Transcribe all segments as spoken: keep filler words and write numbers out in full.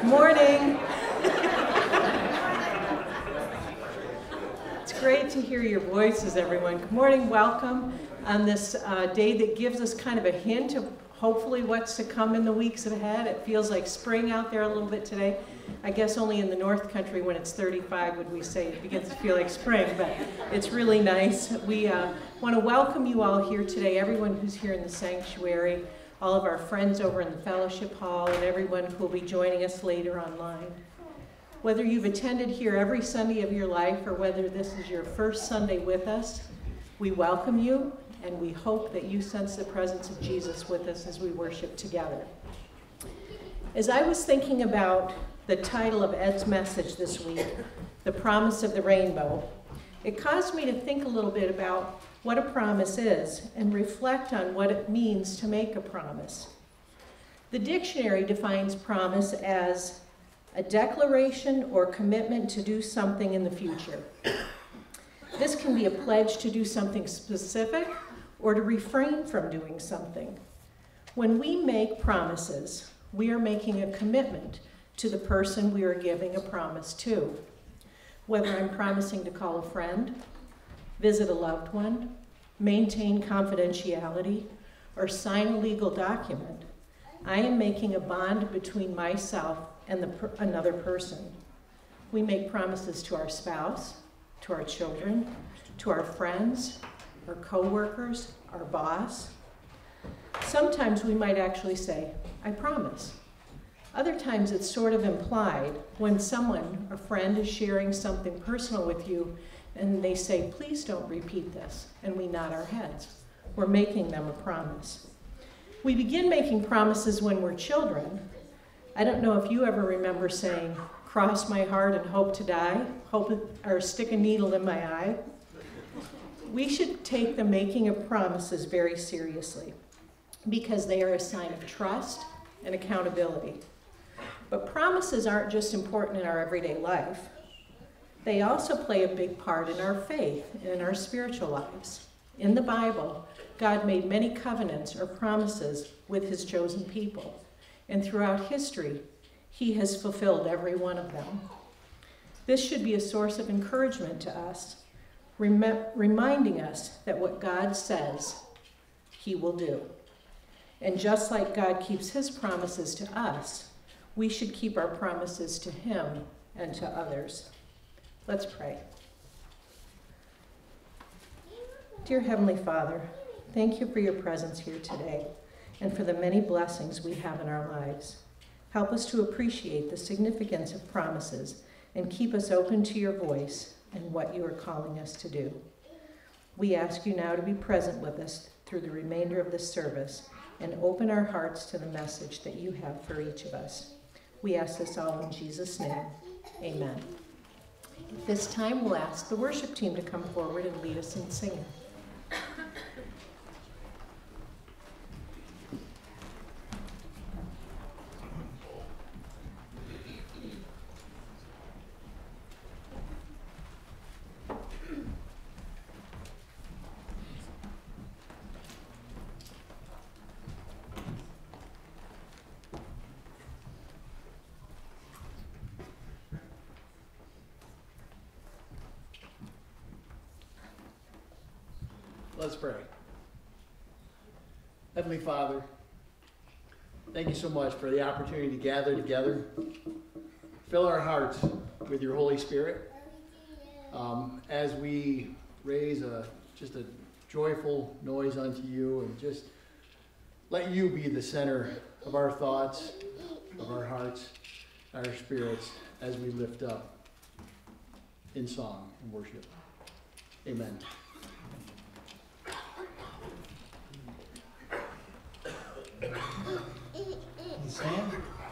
Morning. It's great to hear your voices, everyone. Good morning, welcome on this uh, day that gives us kind of a hint of hopefully what's to come in the weeks ahead. It feels like spring out there a little bit today. I guess only in the North Country when it's thirty-five would we say it begins to feel like spring, but it's really nice. We uh, want to welcome you all here today, everyone who's here in the sanctuary, all of our friends over in the fellowship hall, and everyone who will be joining us later online. Whether you've attended here every Sunday of your life or whether this is your first Sunday with us, we welcome you, and we hope that you sense the presence of Jesus with us as we worship together. As I was thinking about the title of Ed's message this week, The Promise of the Rainbow, it caused me to think a little bit about what a promise is and reflect on what it means to make a promise. The dictionary defines promise as a declaration or commitment to do something in the future. This can be a pledge to do something specific or to refrain from doing something. When we make promises, we are making a commitment to the person we are giving a promise to. Whether I'm promising to call a friend, visit a loved one, maintain confidentiality, or sign a legal document, I am making a bond between myself and the per- another person. We make promises to our spouse, to our children, to our friends, our co-workers, our boss. Sometimes we might actually say, I promise. Other times it's sort of implied when someone, a friend, is sharing something personal with you and they say, please don't repeat this, and we nod our heads. We're making them a promise. We begin making promises when we're children. I don't know if you ever remember saying, cross my heart and hope to die, hope, or stick a needle in my eye. We should take the making of promises very seriously because they are a sign of trust and accountability. But promises aren't just important in our everyday life. They also play a big part in our faith and in our spiritual lives. In the Bible, God made many covenants or promises with his chosen people. And throughout history, he has fulfilled every one of them. This should be a source of encouragement to us, rem- reminding us that what God says, he will do. And just like God keeps his promises to us, we should keep our promises to him and to others. Let's pray. Dear Heavenly Father, thank you for your presence here today and for the many blessings we have in our lives. Help us to appreciate the significance of promises and keep us open to your voice and what you are calling us to do. We ask you now to be present with us through the remainder of this service and open our hearts to the message that you have for each of us. We ask this all in Jesus' name. Amen. At this time, we'll ask the worship team to come forward and lead us in singing. Let's pray. Heavenly Father, thank you so much for the opportunity to gather together. Fill our hearts with your Holy Spirit um, as we raise a, just a joyful noise unto you, and just let you be the center of our thoughts, of our hearts, our spirits as we lift up in song and worship. Amen. Stand.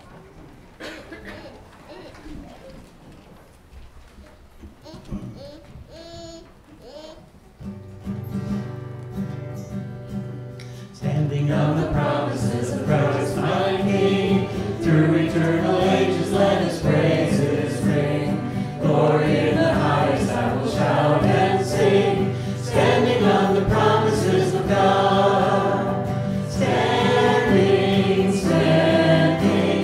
Standing on the promises of Christ my King, through eternal ages let his praises ring. Glory in the highest I will shout and sing, standing on the promises of God. Standing, standing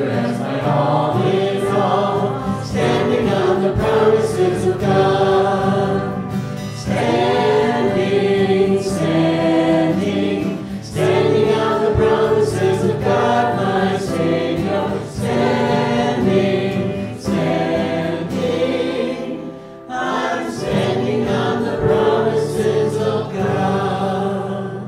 as my all in all, standing on the promises of God. Standing, standing, standing on the promises of God, my Savior. Standing, standing, I'm standing on the promises of God.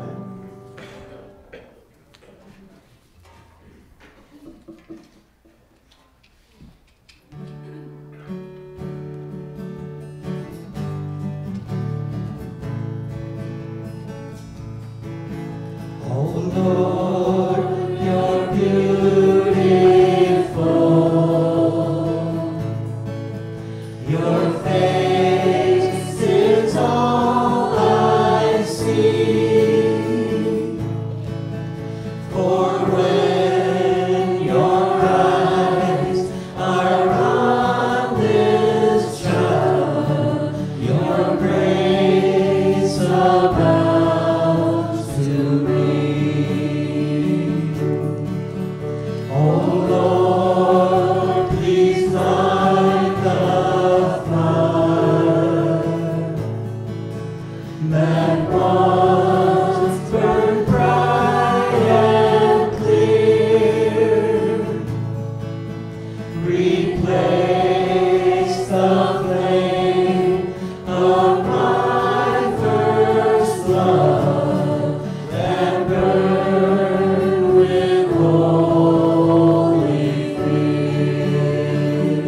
Oh Lord, you're beautiful. Your face is all I see. For when your eyes are on this child, your grace abounds to me. Oh Lord, please light the fire that once burned bright and clear. Replace the flame of my first love that burned with holy fear.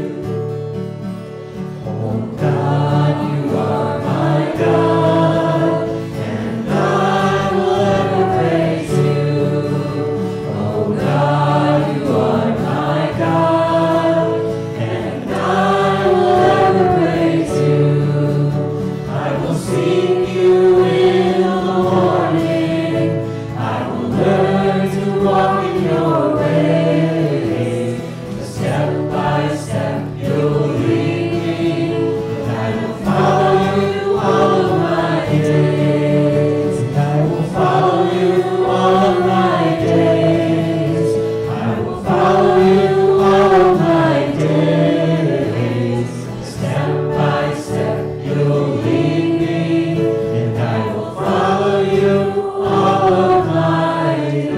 Oh God, you are my God, and I will ever praise you. Oh God, you are my God, and I will ever praise you. I will seek you in the morning. I will learn to walk in your ways. Step by step you'll lead me, and I will follow you all of my days. And I will follow you all of my days. I will follow you all of my days. Step by step you'll lead me, and I will follow you all of my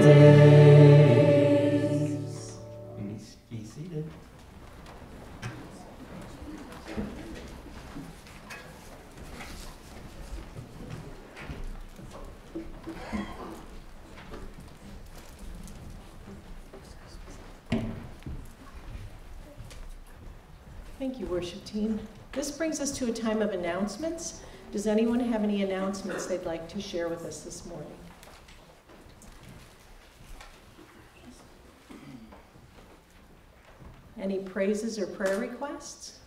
days. Be seated. Thank you, worship team. This brings us to a time of announcements. Does anyone have any announcements they'd like to share with us this morning? Any praises or prayer requests?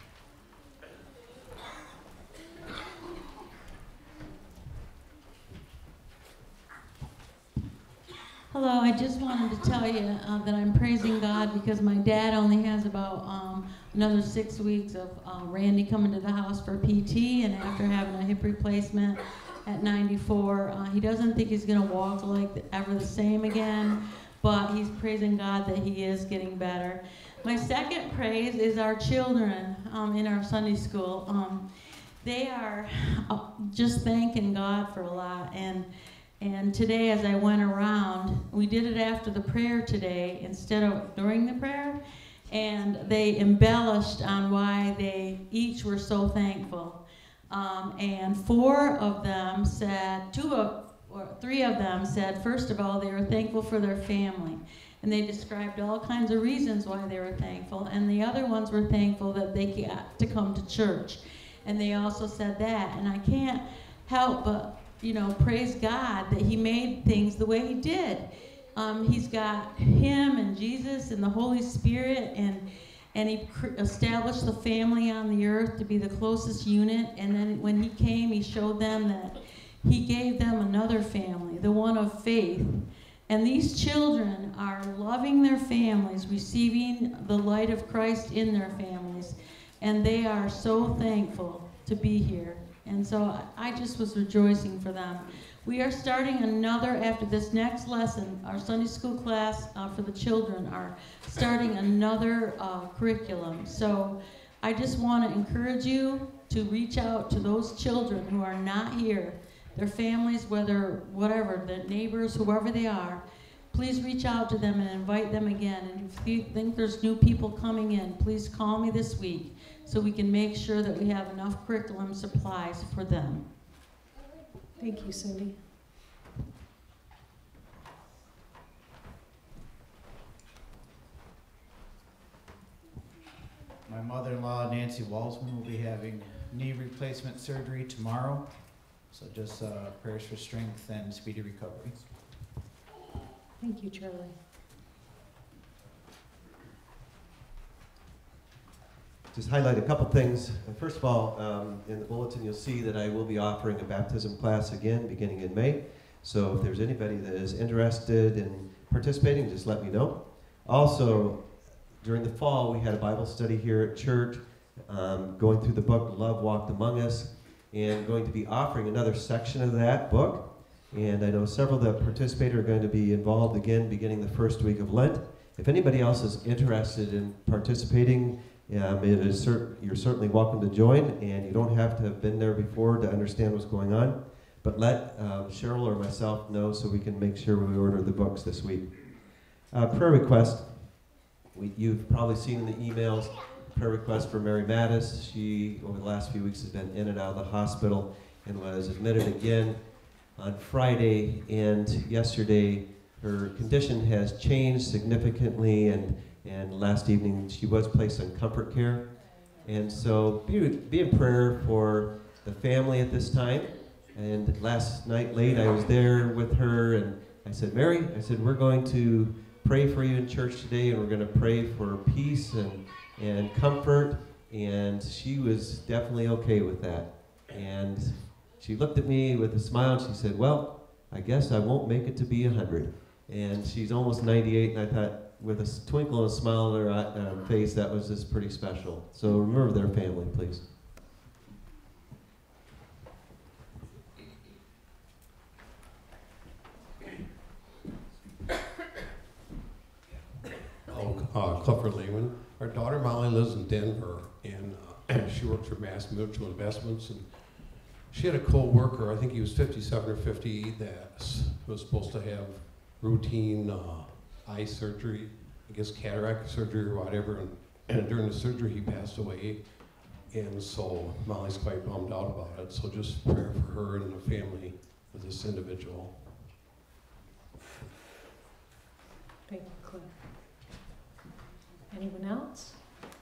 Hello, I just wanted to tell you uh, that I'm praising God because my dad only has about um, another six weeks of uh, Randy coming to the house for P T, and after having a hip replacement at ninety-four, uh, he doesn't think he's going to walk like the, ever the same again, but he's praising God that he is getting better. My second praise is our children um, in our Sunday school. Um, they are uh, just thanking God for a lot, and And today as I went around, we did it after the prayer today instead of during the prayer, and they embellished on why they each were so thankful. Um, and four of them said, two of, or three of them said, first of all, they were thankful for their family. And they described all kinds of reasons why they were thankful. And the other ones were thankful that they got to come to church. And they also said that. And I can't help but you know, praise God that he made things the way he did. Um, he's got him and Jesus and the Holy Spirit, and and he established the family on the earth to be the closest unit. And then when he came, he showed them that he gave them another family, the one of faith. And these children are loving their families, receiving the light of Christ in their families, and they are so thankful to be here. And so I, I just was rejoicing for them. We are starting another, after this next lesson, our Sunday school class uh, for the children are starting another uh, curriculum. So I just want to encourage you to reach out to those children who are not here, their families, whether, whatever, their neighbors, whoever they are. Please reach out to them and invite them again. And if you think there's new people coming in, please call me this week so we can make sure that we have enough curriculum supplies for them. Thank you, Cindy. My mother-in-law, Nancy Walsman, will be having knee replacement surgery tomorrow. So just uh, prayers for strength and speedy recovery. Thank you, Charlie. Just highlight a couple things. First of all, um, in the bulletin you'll see that I will be offering a baptism class again beginning in May. So if there's anybody that is interested in participating, just let me know. Also, during the fall we had a Bible study here at church, um, going through the book Love Walked Among Us, and going to be offering another section of that book. And I know several that participated are going to be involved again beginning the first week of Lent. If anybody else is interested in participating, Um, it is cer you're certainly welcome to join, and you don't have to have been there before to understand what's going on. But let uh, Cheryl or myself know so we can make sure we order the books this week. Uh, prayer request. We, you've probably seen in the emails, prayer request for Mary Mattis. She, over the last few weeks, has been in and out of the hospital and was admitted again on Friday. And yesterday, her condition has changed significantly, and And last evening, she was placed on comfort care. And so be, be in prayer for the family at this time. And last night late, I was there with her, and I said, Mary, I said, we're going to pray for you in church today, and we're going to pray for peace and, and comfort. And she was definitely okay with that. And she looked at me with a smile, and she said, well, I guess I won't make it to be one hundred. And she's almost ninety-eight, and I thought, with a twinkle and a smile on her uh, face, that was just pretty special. So remember their family, please. Oh, uh, Clifford Lehman. Our daughter Molly lives in Denver, and uh, she works for Mass Mutual Investments. And she had a co-worker, I think he was fifty-seven or fifty-eight, that was supposed to have routine uh, eye surgery, I guess cataract surgery or whatever, and, and during the surgery he passed away, and so Molly's quite bummed out about it, so just prayer for her and the family of this individual. Thank you, Cliff. Anyone else?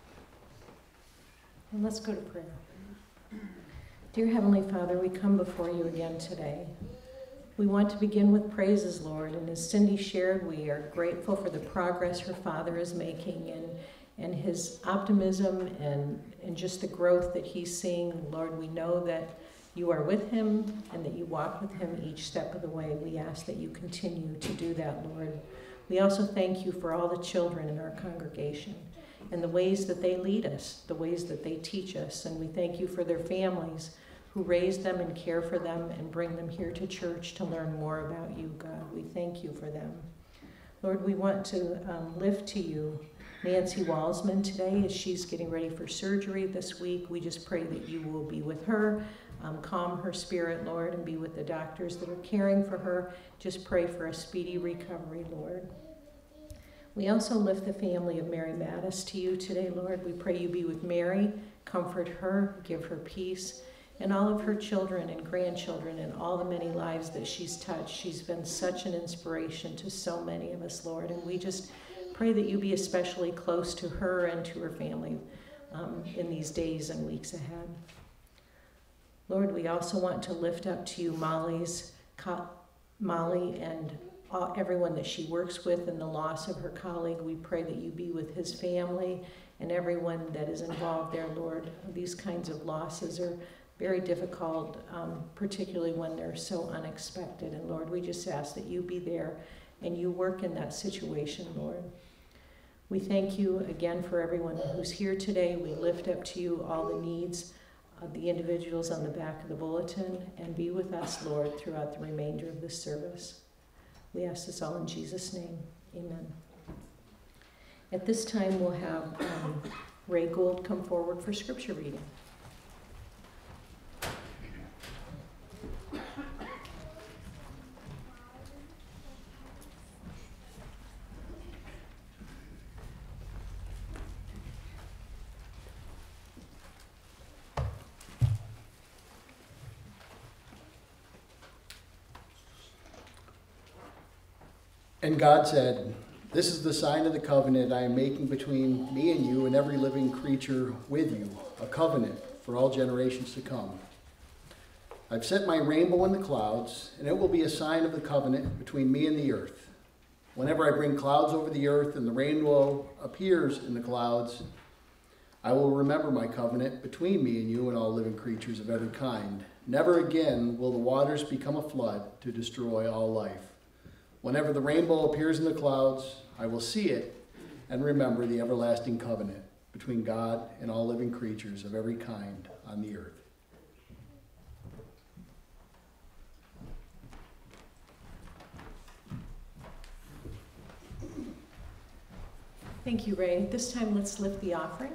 And let's go to prayer. Dear Heavenly Father, we come before you again today. We want to begin with praises, Lord, and as Cindy shared, we are grateful for the progress her father is making and, and his optimism and, and just the growth that he's seeing. Lord, we know that you are with him and that you walk with him each step of the way. We ask that you continue to do that, Lord. We also thank you for all the children in our congregation and the ways that they lead us, the ways that they teach us, and we thank you for their families who raise them and care for them and bring them here to church to learn more about you, God. We thank you for them. Lord, we want to um, lift to you Nancy Walsman today as she's getting ready for surgery this week. We just pray that you will be with her, um, calm her spirit, Lord, and be with the doctors that are caring for her. Just pray for a speedy recovery, Lord. We also lift the family of Mary Mattis to you today, Lord. We pray you be with Mary, comfort her, give her peace, and all of her children and grandchildren and all the many lives that she's touched. She's been such an inspiration to so many of us, Lord, and we just pray that you be especially close to her and to her family um, in these days and weeks ahead. Lord, we also want to lift up to you Molly's, Molly and all, everyone that she works with and the loss of her colleague. We pray that you be with his family and everyone that is involved there, Lord. These kinds of losses are very difficult, um, particularly when they're so unexpected. And Lord, we just ask that you be there and you work in that situation, Lord. We thank you again for everyone who's here today. We lift up to you all the needs uh, the individuals on the back of the bulletin, and be with us, Lord, throughout the remainder of this service. We ask this all in Jesus' name. Amen. At this time, we'll have um, Ray Gould come forward for scripture reading. And God said, "This is the sign of the covenant I am making between me and you and every living creature with you, a covenant for all generations to come. I've set my rainbow in the clouds, and it will be a sign of the covenant between me and the earth. Whenever I bring clouds over the earth and the rainbow appears in the clouds, I will remember my covenant between me and you and all living creatures of every kind. Never again will the waters become a flood to destroy all life. Whenever the rainbow appears in the clouds, I will see it and remember the everlasting covenant between God and all living creatures of every kind on the earth." Thank you, Ray. This time, let's lift the offering.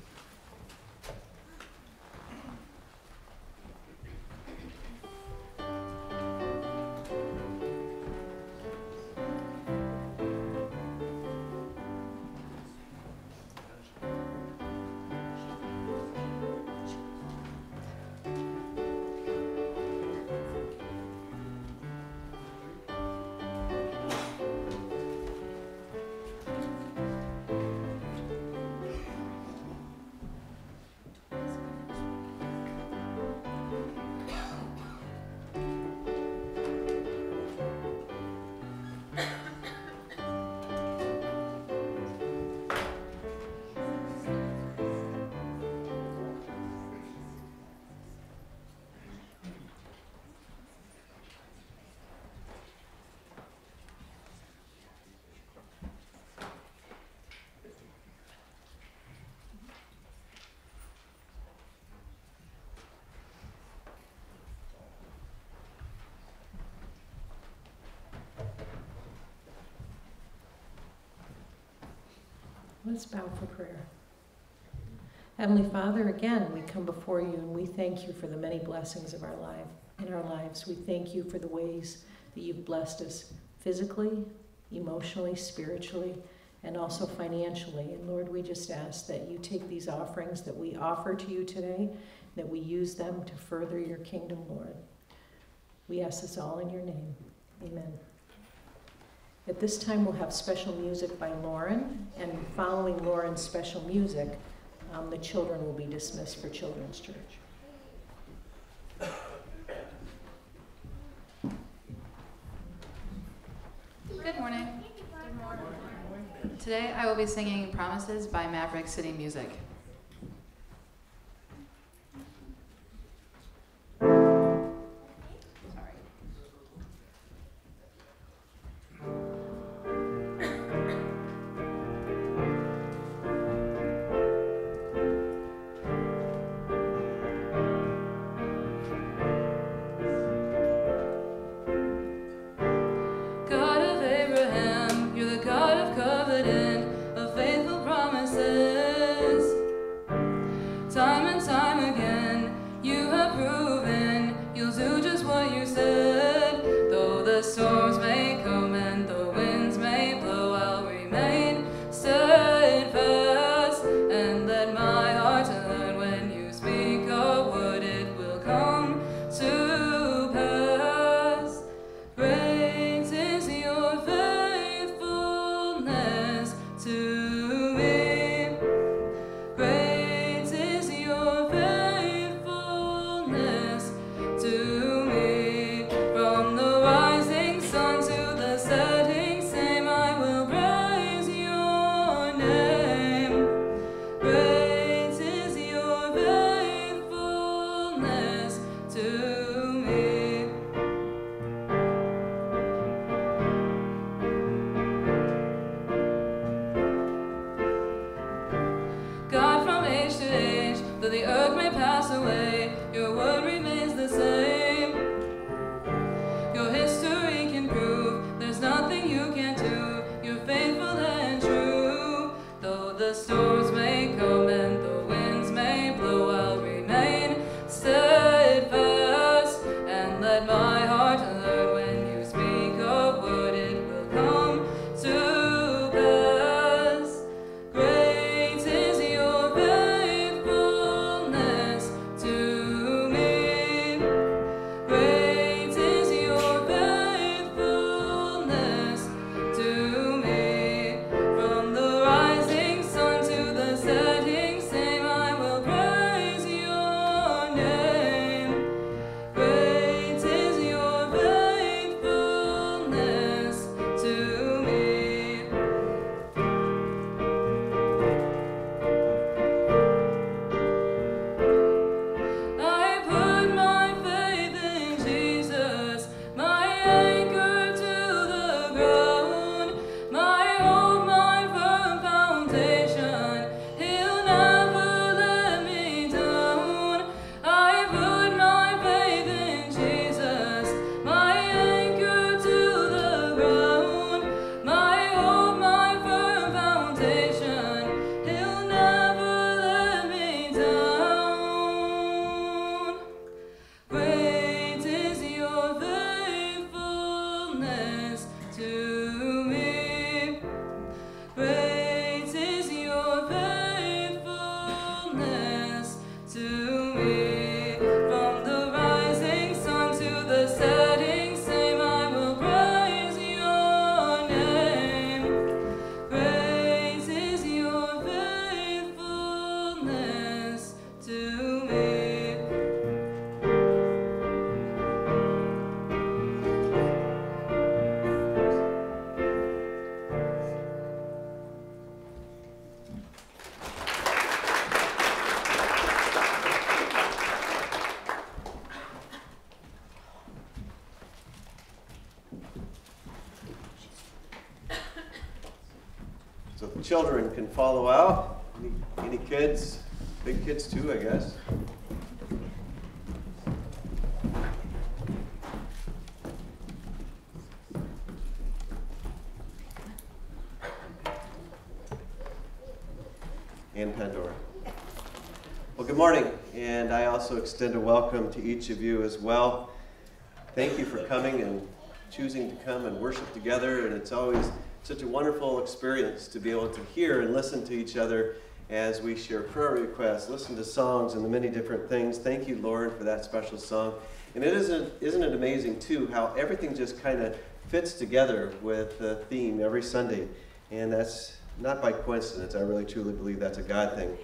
Let's bow for prayer. Heavenly Father, again, we come before you and we thank you for the many blessings of our life, in our lives. We thank you for the ways that you've blessed us physically, emotionally, spiritually, and also financially. And Lord, we just ask that you take these offerings that we offer to you today, that we use them to further your kingdom, Lord. We ask this all in your name. Amen. At this time, we'll have special music by Lauren, and following Lauren's special music, um, the children will be dismissed for Children's Church. Good morning. Good morning. Today I will be singing Promises by Maverick City Music. Promises. storms may come and the winds may blow, I'll remain steadfast and let my heart learn when you speak a word, it will come to pass. Great is your faithfulness to me. Great is your faithfulness to me. From the rising sun to the setting same, I will praise your name. Great is your faithfulness to me. I put my faith in Jesus, my anchor to the ground, my hope, my firm foundation. He'll never let me down. I put my faith in Jesus, my anchor to the ground, my hope, my firm foundation. He'll never let me down. Great is your faithfulness to me. Great is your faithfulness to me. From the rising sun to the setting same, I will praise your name. Great is your faithfulness to me. So the children can follow out. Any, any kids? Big kids too, I guess. And Pandora. Well, good morning, and I also extend a welcome to each of you as well. Thank you for coming and choosing to come and worship together, and it's always such a wonderful experience to be able to hear and listen to each other as we share prayer requests, listen to songs and the many different things. Thank you, Lauren, for that special song. And it isn't, isn't it amazing, too, how everything just kind of fits together with the theme every Sunday. And that's not by coincidence. I really, truly believe that's a God thing.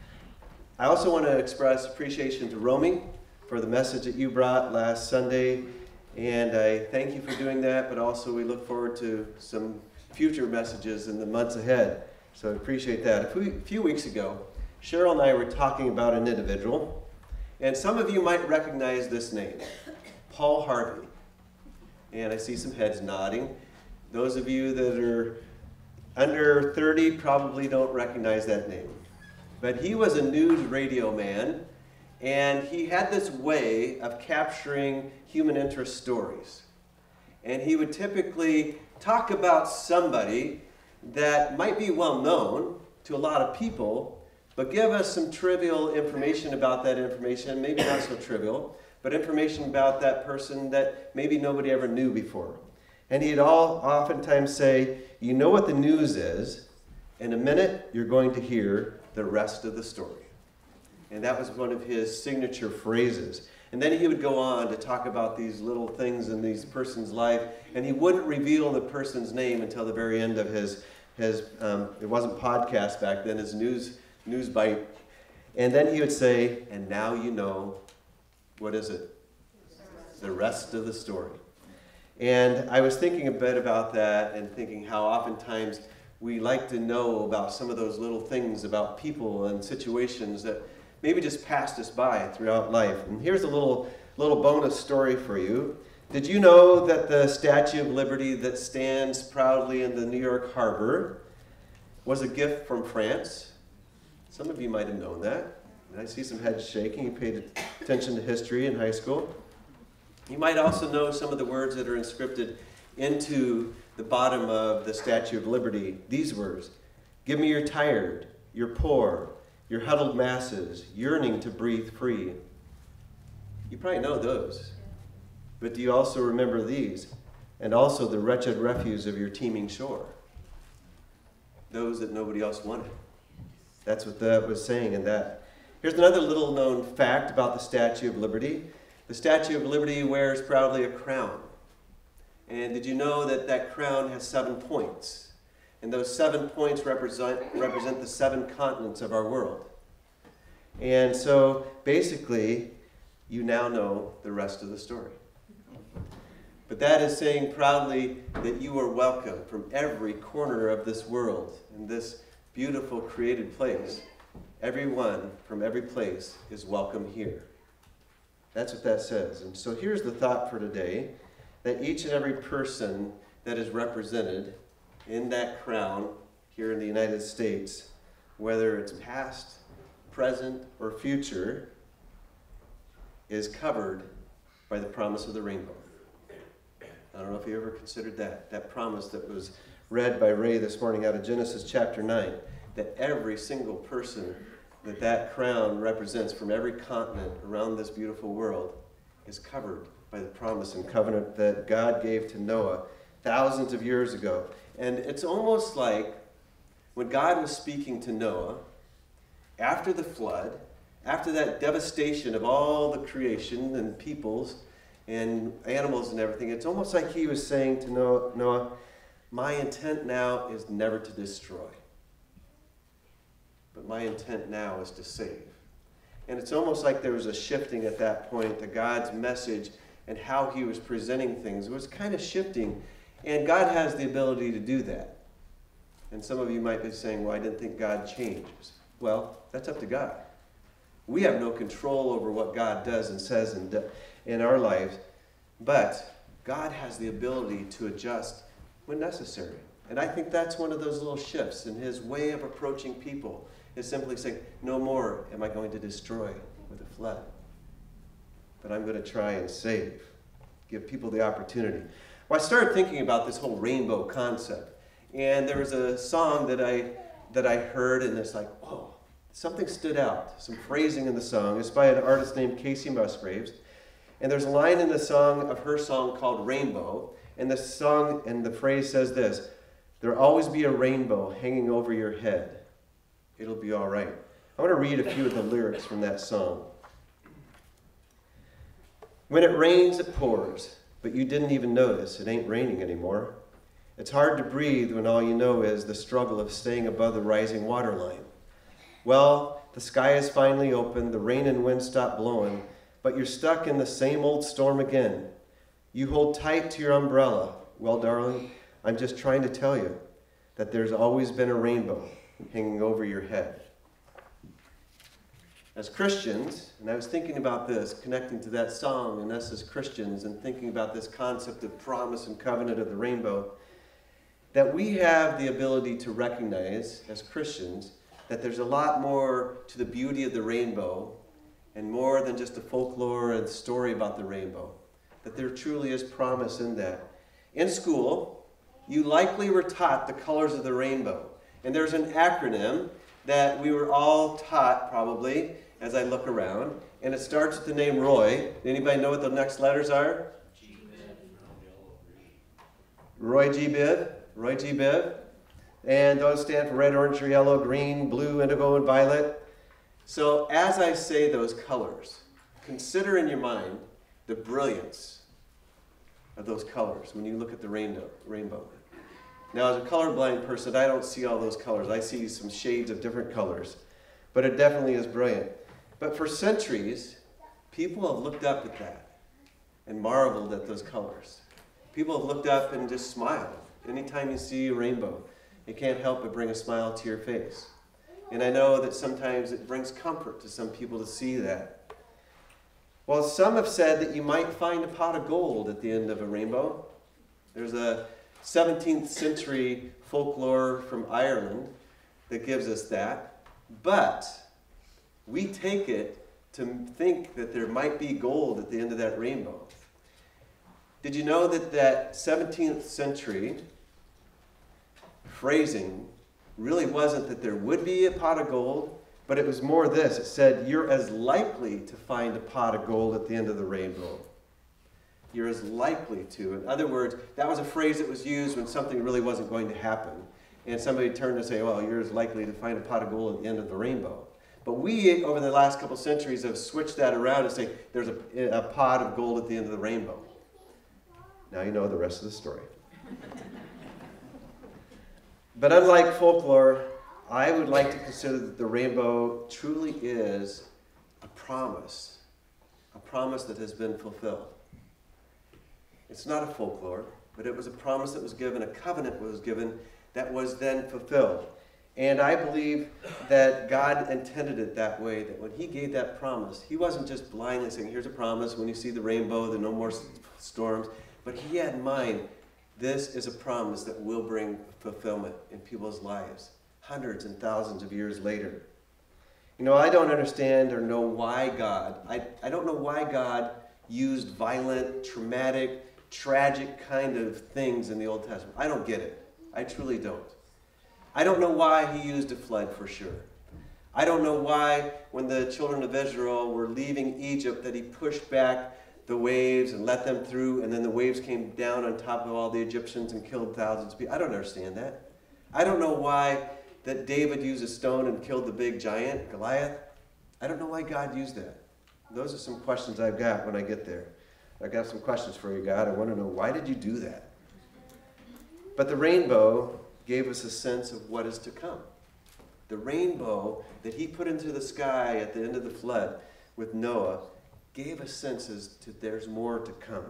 I also want to express appreciation to Romy for the message that you brought last Sunday. And I thank you for doing that, but also we look forward to some future messages in the months ahead. So I appreciate that. A few, few weeks ago, Cheryl and I were talking about an individual, and some of you might recognize this name, Paul Harvey. And I see some heads nodding. Those of you that are under thirty probably don't recognize that name. But he was a news radio man, and he had this way of capturing human interest stories. And he would typically talk about somebody that might be well known to a lot of people, but give us some trivial information about that information, maybe not so trivial, but information about that person that maybe nobody ever knew before. And he'd all oftentimes say, you know what the news is, in a minute you're going to hear the rest of the story. And that was one of his signature phrases. And then he would go on to talk about these little things in these person's life, and he wouldn't reveal the person's name until the very end of his, his um, it wasn't podcast back then, his news, news bite. And then he would say, and now you know, what is it? The rest of the story. And I was thinking a bit about that and thinking how oftentimes we like to know about some of those little things about people and situations that maybe just passed us by throughout life. And here's a little, little bonus story for you. Did you know that the Statue of Liberty that stands proudly in the New York Harbor was a gift from France? Some of you might have known that. And I see some heads shaking. You paid attention to history in high school. You might also know some of the words that are inscripted into the bottom of the Statue of Liberty. These words: give me your tired, You're poor, you're huddled masses, yearning to breathe free. You probably know those. But do you also remember these? And also the wretched refuse of your teeming shore. Those that nobody else wanted. That's what that was saying in that. Here's another little known fact about the Statue of Liberty. The Statue of Liberty wears proudly a crown. And did you know that that crown has seven points? And those seven points represent, represent the seven continents of our world. And so basically, you now know the rest of the story. But that is saying proudly that you are welcome from every corner of this world, in this beautiful created place. Everyone from every place is welcome here. That's what that says. And so here's the thought for today, that each and every person that is represented in that crown here in the United States, whether it's past, present, or future, is covered by the promise of the rainbow. I don't know if you ever considered that, that promise that was read by Ray this morning out of Genesis chapter nine, that every single person that that crown represents from every continent around this beautiful world is covered by the promise and covenant that God gave to Noah thousands of years ago. And it's almost like when God was speaking to Noah after the flood, after that devastation of all the creation and peoples and animals and everything, it's almost like he was saying to Noah, my intent now is never to destroy, but my intent now is to save. And it's almost like there was a shifting at that point to God's message and how he was presenting things. It was kind of shifting, and God has the ability to do that. And some of you might be saying, well, I didn't think God changes. Well, that's up to God. We have no control over what God does and says in, in our lives, but God has the ability to adjust when necessary. And I think that's one of those little shifts in his way of approaching people, is simply saying, no more am I going to destroy with a flood, but I'm going to try and save, give people the opportunity. Well, I started thinking about this whole rainbow concept, and there was a song that I that I heard, and it's like, oh, something stood out, some phrasing in the song. It's by an artist named Casey Musgraves, and there's a line in the song of her song called Rainbow, and the song and the phrase says this: there'll always be a rainbow hanging over your head. It'll be all right. I want to read a few of the lyrics from that song. When it rains, it pours, but you didn't even notice it ain't raining anymore. It's hard to breathe when all you know is the struggle of staying above the rising water line. Well, the sky is finally open, the rain and wind stop blowing, but you're stuck in the same old storm again. You hold tight to your umbrella. Well, darling, I'm just trying to tell you that there's always been a rainbow hanging over your head. As Christians, and I was thinking about this, connecting to that song, and us as Christians, and thinking about this concept of promise and covenant of the rainbow, that we have the ability to recognize, as Christians, that there's a lot more to the beauty of the rainbow, and more than just a folklore and story about the rainbow. That there truly is promise in that. In school, you likely were taught the colors of the rainbow. And there's an acronym that we were all taught, probably, as I look around, and it starts with the name Roy. Anybody know what the next letters are? G, Roy G. Biv. Roy G. Biv. And those stand for red, orange, yellow, green, blue, indigo, and violet. So as I say those colors, consider in your mind the brilliance of those colors when you look at the rainbow. rainbow. Now, as a colorblind person, I don't see all those colors. I see some shades of different colors, but it definitely is brilliant. But for centuries, people have looked up at that and marveled at those colors. People have looked up and just smiled. Anytime you see a rainbow, it can't help but bring a smile to your face. And I know that sometimes it brings comfort to some people to see that. Well, some have said that you might find a pot of gold at the end of a rainbow. There's a seventeenth century folklore from Ireland that gives us that. But we take it to think that there might be gold at the end of that rainbow. Did you know that that seventeenth century phrasing really wasn't that there would be a pot of gold, but it was more this. It said, you're as likely to find a pot of gold at the end of the rainbow. You're as likely to. In other words, that was a phrase that was used when something really wasn't going to happen. And somebody turned to say, well, you're as likely to find a pot of gold at the end of the rainbow. But we, over the last couple centuries, have switched that around and say, there's a, a pot of gold at the end of the rainbow. Now you know the rest of the story. But unlike folklore, I would like to consider that the rainbow truly is a promise, a promise that has been fulfilled. It's not a folklore, but it was a promise that was given, a covenant was given that was then fulfilled. And I believe that God intended it that way, that when he gave that promise, he wasn't just blindly saying, here's a promise, when you see the rainbow, there are no more storms, but he had in mind, this is a promise that will bring fulfillment in people's lives, hundreds and thousands of years later. You know, I don't understand or know why God, I, I don't know why God used violent, traumatic, tragic kind of things in the Old Testament. I don't get it. I truly don't. I don't know why he used a flood for sure. I don't know why when the children of Israel were leaving Egypt that he pushed back the waves and let them through, and then the waves came down on top of all the Egyptians and killed thousands of people. I don't understand that. I don't know why that David used a stone and killed the big giant, Goliath. I don't know why God used that. Those are some questions I've got when I get there. I've got some questions for you, God. I want to know, why did you do that? But the rainbow gave us a sense of what is to come. The rainbow that he put into the sky at the end of the flood with Noah gave us senses to there's more to come.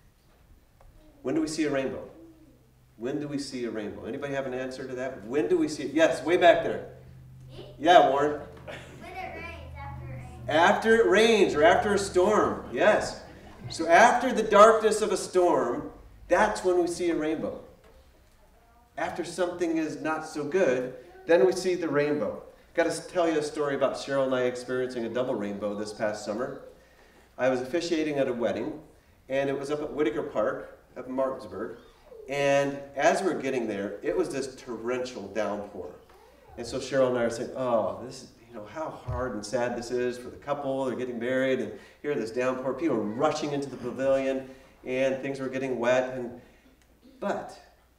When do we see a rainbow? When do we see a rainbow? Anybody have an answer to that? When do we see it? Yes, way back there. Yeah, Warren. When it rains, after it rains. After it rains or after a storm, yes. So after the darkness of a storm, that's when we see a rainbow. After something is not so good, then we see the rainbow. Got to tell you a story about Cheryl and I experiencing a double rainbow this past summer. I was officiating at a wedding, and it was up at Whitaker Park, up in Martinsburg. And as we were getting there, it was this torrential downpour. And so Cheryl and I were saying, oh, this is, you know, how hard and sad this is for the couple. They're getting married, and here this downpour. People were rushing into the pavilion, and things were getting wet. And but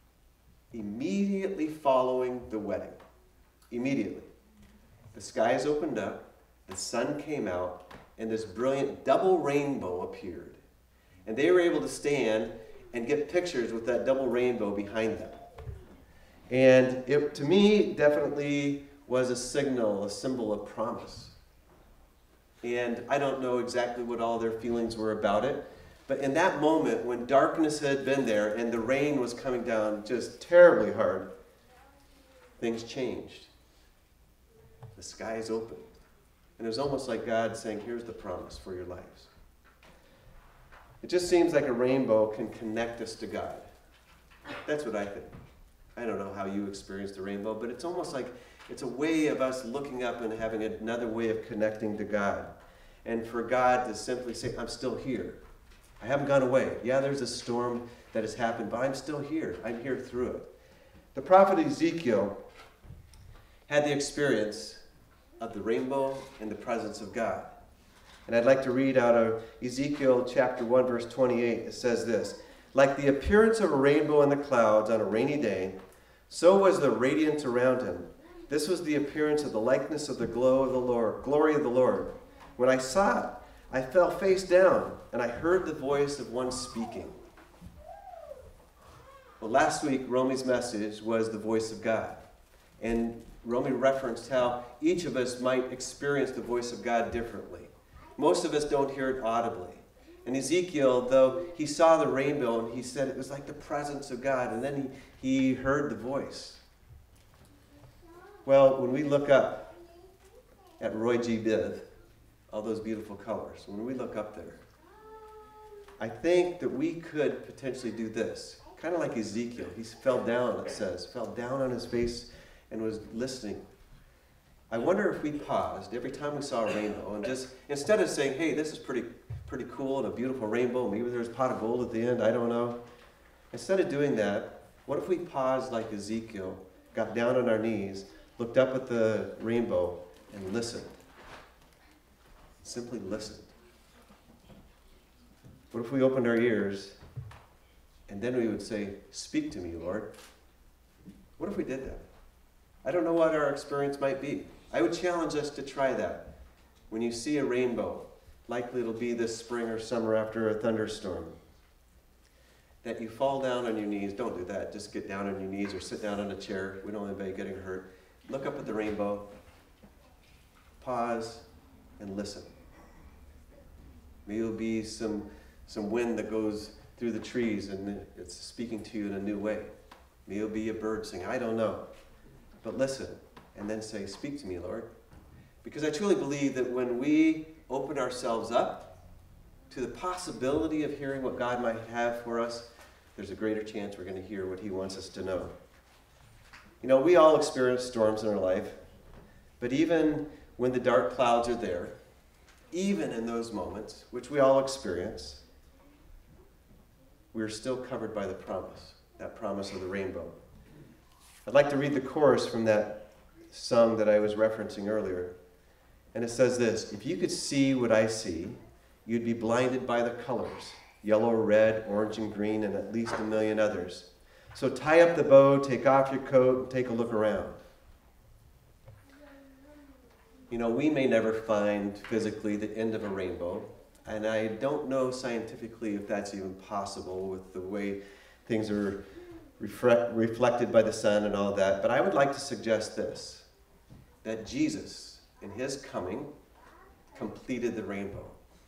immediately following the wedding, immediately, the skies opened up, the sun came out, and this brilliant double rainbow appeared. And they were able to stand and get pictures with that double rainbow behind them. And it, to me, definitely was a signal, a symbol of promise. And I don't know exactly what all their feelings were about it, but in that moment, when darkness had been there and the rain was coming down just terribly hard, things changed. The skies opened. And it was almost like God saying, here's the promise for your lives. It just seems like a rainbow can connect us to God. That's what I think. I don't know how you experience the rainbow, but it's almost like it's a way of us looking up and having another way of connecting to God. And for God to simply say, I'm still here. I haven't gone away. Yeah, there's a storm that has happened, but I'm still here. I'm here through it. The prophet Ezekiel had the experience of the rainbow in the presence of God. And I'd like to read out of Ezekiel chapter one, verse twenty-eight. It says this, like the appearance of a rainbow in the clouds on a rainy day, so was the radiance around him. This was the appearance of the likeness of the glow of the Lord, glory of the Lord. When I saw it, I fell face down, and I heard the voice of one speaking. Well, last week, Romy's message was the voice of God. And Romy referenced how each of us might experience the voice of God differently. Most of us don't hear it audibly. And Ezekiel, though he saw the rainbow, and he said it was like the presence of God, and then he, he heard the voice. Well, when we look up at Roy G. Biv, all those beautiful colors, when we look up there, I think that we could potentially do this. Kind of like Ezekiel. He fell down, it says, fell down on his face and was listening. I wonder if we paused every time we saw a rainbow and just, instead of saying, hey, this is pretty pretty cool and a beautiful rainbow, maybe there's a pot of gold at the end, I don't know. Instead of doing that, what if we paused like Ezekiel got down on our knees, looked up at the rainbow, and listened. Simply listened. What if we opened our ears and then we would say, "Speak to me, Lord"? What if we did that? I don't know what our experience might be. I would challenge us to try that. When you see a rainbow, likely it'll be this spring or summer after a thunderstorm, that you fall down on your knees. Don't do that. Just get down on your knees or sit down on a chair. We don't want anybody getting hurt. Look up at the rainbow. Pause and listen. Maybe it'll be some, some wind that goes through the trees and it's speaking to you in a new way. Maybe it'll be a bird singing. I don't know. But listen and then say, "Speak to me, Lord." Because I truly believe that when we open ourselves up to the possibility of hearing what God might have for us, there's a greater chance we're going to hear what he wants us to know. You know, we all experience storms in our life, but even when the dark clouds are there, even in those moments, which we all experience, we're still covered by the promise, that promise of the rainbow. I'd like to read the chorus from that song that I was referencing earlier. And it says this: "If you could see what I see, you'd be blinded by the colors, yellow, red, orange, and green, and at least a million others. So tie up the bow, take off your coat, and take a look around." You know, we may never find physically the end of a rainbow, and I don't know scientifically if that's even possible with the way things are refre- reflected by the sun and all that, but I would like to suggest this, that Jesus, in his coming, completed the rainbow.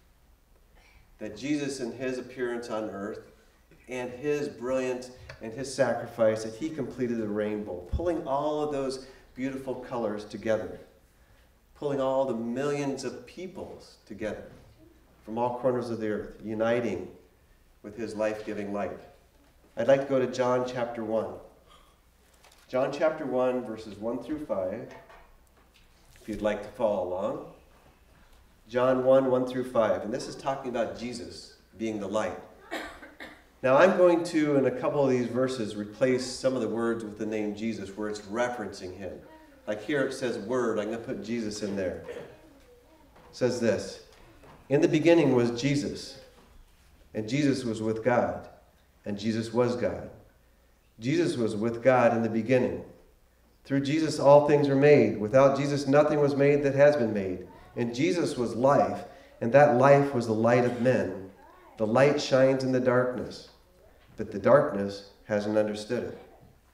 That Jesus, in his appearance on earth, and his brilliance and his sacrifice, that he completed the rainbow, pulling all of those beautiful colors together, pulling all the millions of peoples together from all corners of the earth, uniting with his life-giving light. I'd like to go to John chapter one. John chapter one, verses one through five, if you'd like to follow along. John one, one through five. And this is talking about Jesus being the light. Now I'm going to, in a couple of these verses, replace some of the words with the name Jesus where it's referencing him. Like here it says word. I'm going to put Jesus in there. It says this: "In the beginning was Jesus, and Jesus was with God, and Jesus was God. Jesus was with God in the beginning. Through Jesus all things were made. Without Jesus nothing was made that has been made. And Jesus was life, and that life was the light of men. The light shines in the darkness, but the darkness hasn't understood it."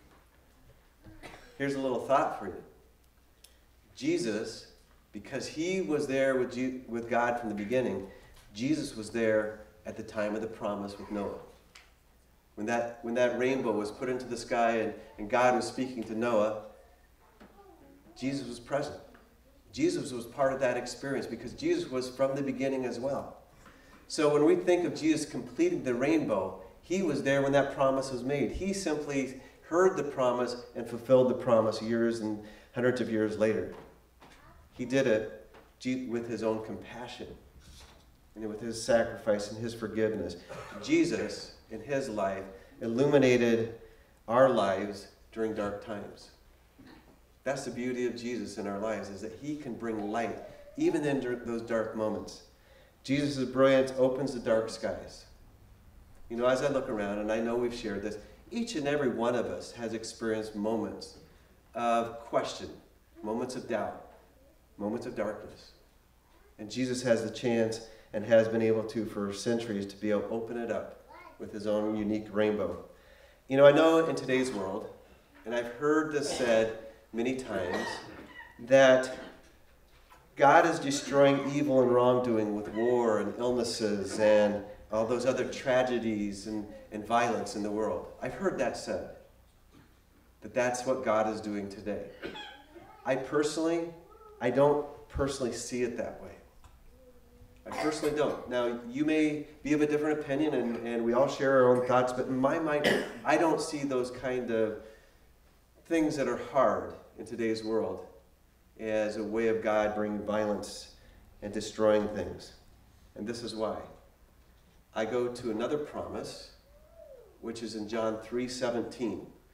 Here's a little thought for you. Jesus, because he was there with, G- with God from the beginning, Jesus was there at the time of the promise with Noah. When that, when that rainbow was put into the sky and, and God was speaking to Noah, Jesus was present. Jesus was part of that experience because Jesus was from the beginning as well. So when we think of Jesus completing the rainbow, he was there when that promise was made. He simply heard the promise and fulfilled the promise years and hundreds of years later. He did it with his own compassion and with his sacrifice and his forgiveness. Jesus, in his life, illuminated our lives during dark times. That's the beauty of Jesus in our lives, is that he can bring light even in those dark moments. Jesus' brilliance opens the dark skies. You know, as I look around, and I know we've shared this, each and every one of us has experienced moments of question, moments of doubt, moments of darkness. And Jesus has the chance and has been able to for centuries to be able to open it up with his own unique rainbow. You know, I know in today's world, and I've heard this said many times, that God is destroying evil and wrongdoing with war and illnesses and all those other tragedies and, and violence in the world. I've heard that said, that that's what God is doing today. I personally, I don't personally see it that way. I personally don't. Now, you may be of a different opinion, and, and we all share our own thoughts, but in my mind, I don't see those kind of things that are hard in today's world as a way of God bringing violence and destroying things. And this is why. I go to another promise, which is in John three seventeen.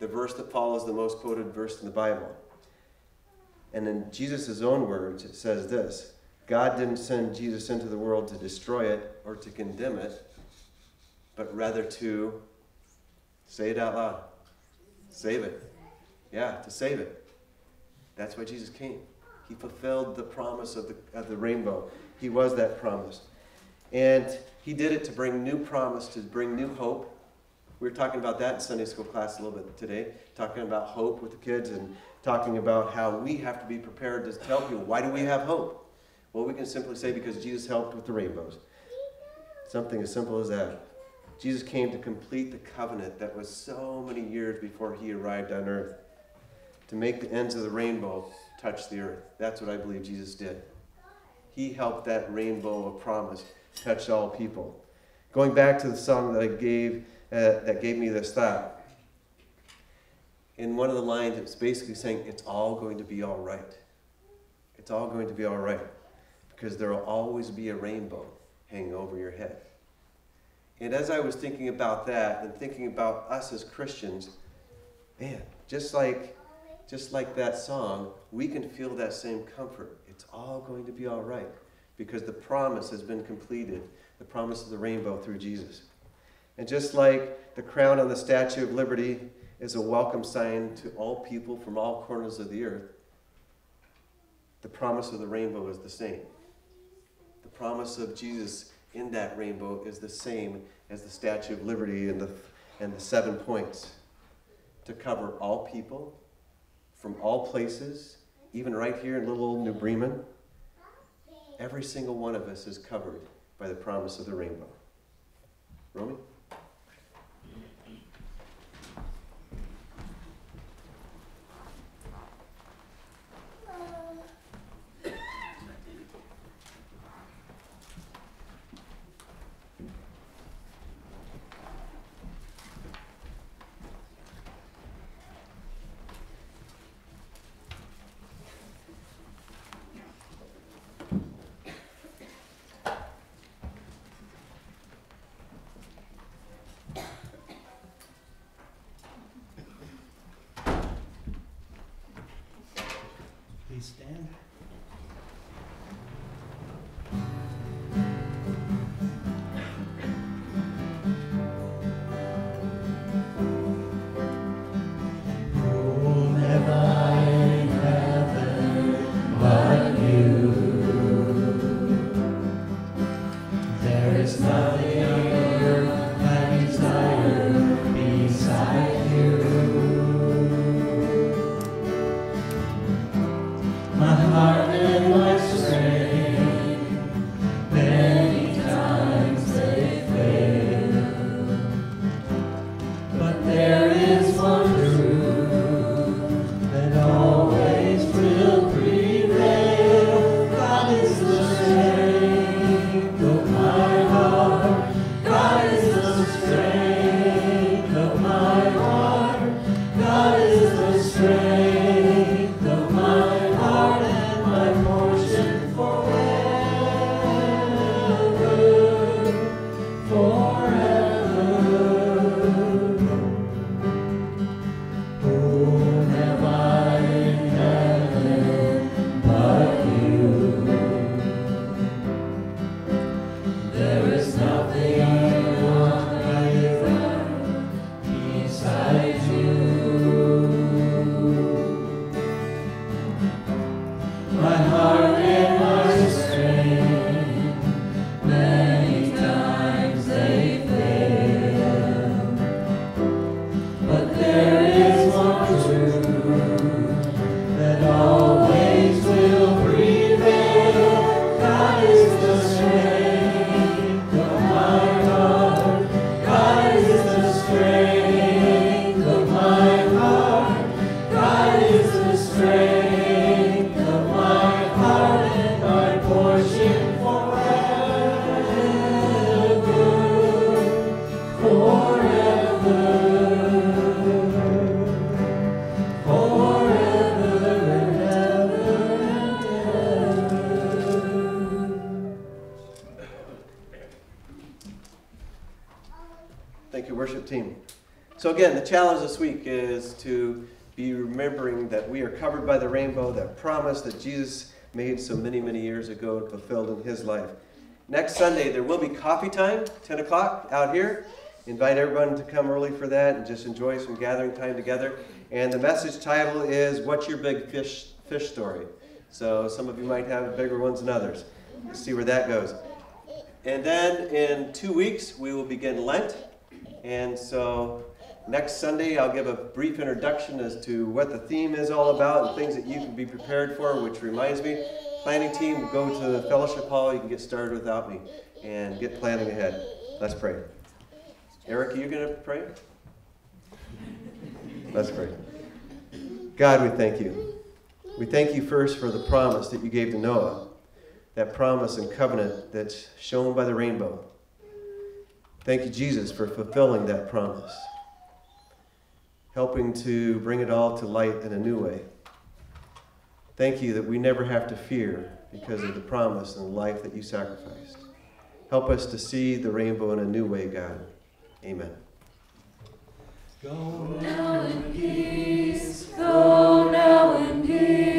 the verse that follows the most quoted verse in the Bible. And in Jesus' own words, it says this: God didn't send Jesus into the world to destroy it or to condemn it, but rather to, say it out loud, save it. Yeah, to save it. That's why Jesus came. He fulfilled the promise of the, of the rainbow. He was that promise. And he did it to bring new promise, to bring new hope. We were talking about that in Sunday school class a little bit today, talking about hope with the kids and talking about how we have to be prepared to tell people, why do we have hope? Well, we can simply say because Jesus helped with the rainbows. Something as simple as that. Jesus came to complete the covenant that was so many years before he arrived on earth, to make the ends of the rainbow touch the earth. That's what I believe Jesus did. He helped that rainbow of promise touch all people. Going back to the song that I gave, uh, that gave me this thought, in one of the lines it's basically saying it's all going to be all right. It's all going to be all right, because there will always be a rainbow hanging over your head. And as I was thinking about that and thinking about us as Christians, man, just like just like that song, we can feel that same comfort. It's all going to be all right, because the promise has been completed, the promise of the rainbow through Jesus. And just like the crown on the Statue of Liberty is a welcome sign to all people from all corners of the earth, the promise of the rainbow is the same. The promise of Jesus in that rainbow is the same as the Statue of Liberty and the, and the seven points, to cover all people from all places, even right here in little old New Bremen. Every single one of us is covered by the promise of the rainbow. Romy? Please stand. Whom have I in heaven but you? There is nothing I desire beside you. My heart and my strength, many times they fail, but there is one truth that always will prevail. God is the strength of my heart. God is the strength of my heart. God is the strength of my heart and my portion forever, forever. Whom have I in heaven but you? There is nothing I want beside you. My heart and my strength, many times they fail, but there is one truth that always will prevail. God is the strength of my heart. God is the strength of my heart. God is the strength of my heart and my portion forever, forever, forever and ever and ever. Thank you, worship team. So again, the challenge this week is to be remembering that we are covered by the rainbow, that promise that Jesus made so many, many years ago and fulfilled in his life. Next Sunday, there will be coffee time, ten o'clock out here. Invite everyone to come early for that and just enjoy some gathering time together. And the message title is, What's Your Big Fish, fish Story? So some of you might have bigger ones than others. Let's see where that goes. And then in two weeks, we will begin Lent. And so next Sunday, I'll give a brief introduction as to what the theme is all about and things that you can be prepared for, which reminds me, planning team, go to the fellowship hall. You can get started without me and get planning ahead. Let's pray. Eric, are you going to pray? Let's pray. God, we thank you. We thank you first for the promise that you gave to Noah, that promise and covenant that's shown by the rainbow. Thank you, Jesus, for fulfilling that promise, helping to bring it all to light in a new way. Thank you that we never have to fear because of the promise and the life that you sacrificed. Help us to see the rainbow in a new way, God. Amen. Go now in peace, go now in peace.